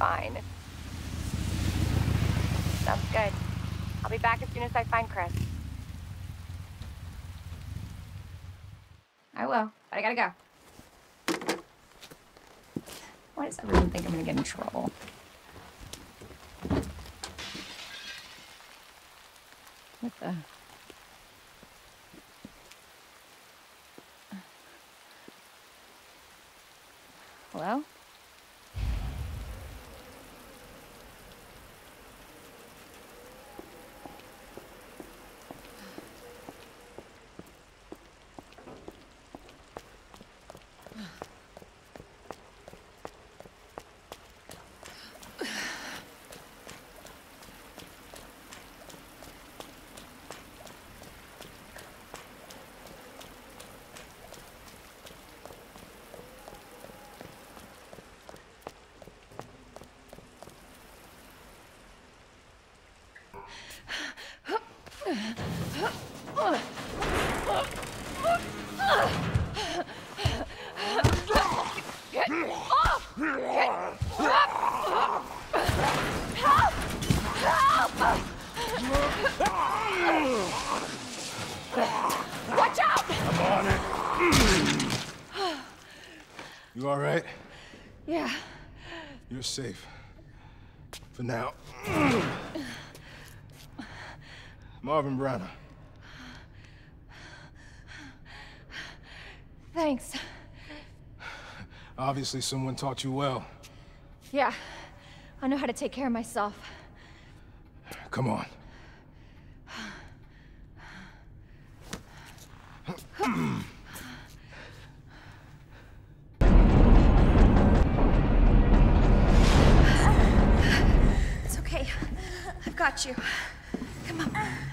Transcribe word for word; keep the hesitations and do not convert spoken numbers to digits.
fine. Sounds good. I'll be back as soon as I find Chris. I will, but I gotta go. Why does everyone think I'm gonna get in trouble? What the? Hello? Get off! Get off! Help! Help! Watch out! I'm on it. You all right? Yeah. You're safe. For now. Marvin Branagh. Thanks. Obviously someone taught you well. Yeah. I know how to take care of myself. Come on. It's okay. I've got you.